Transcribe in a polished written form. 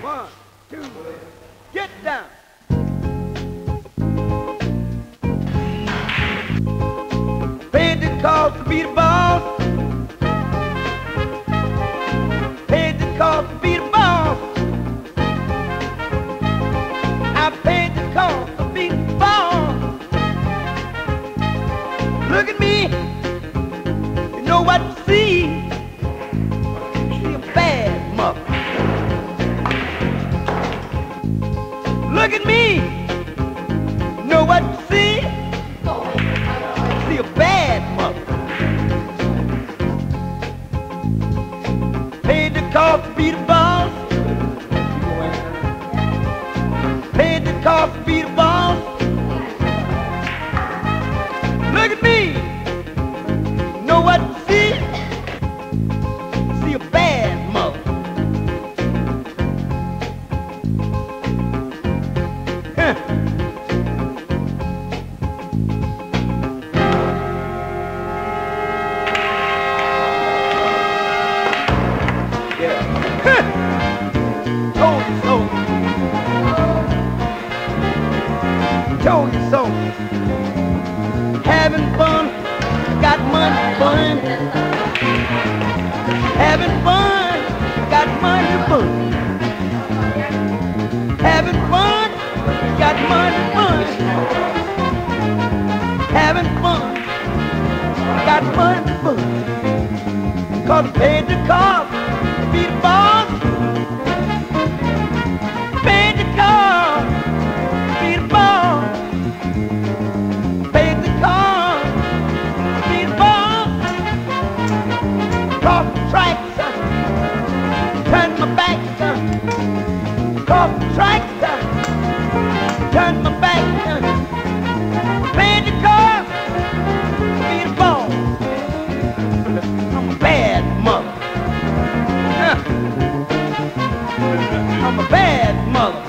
1, 2, get down. Paid the cost to be the boss. Paid the cost to be the boss. I paid the cost to be the boss. Look at me. You know what you see. See a bad mother. Look at me. You know what you see. See a bad mother. Paid the cost to be the boss. Paid the cost to be the boss. Look at me. You know what you see? See a bad mother. Told you so. Told you so. Having fun, got money fun. Having fun, got money fun. Having fun, got money fun. Having fun, got money fun. 'Cause I paid the cost to be the boss. Paid the cost to be the boss. Paid the cost to be the boss. Cross the tracks, turn my back. Cross the tracks, turn my back. Paid the cost to be the boss. I'm a bad mother. I'm a bad mother.